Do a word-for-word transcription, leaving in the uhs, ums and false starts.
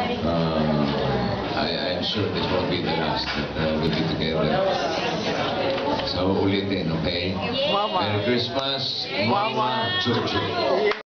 Uh, I, I'm sure this won't be the last that uh, we'll be together. So ulitin, okay? Mama. Merry Christmas, Mama. Mama Chuchu.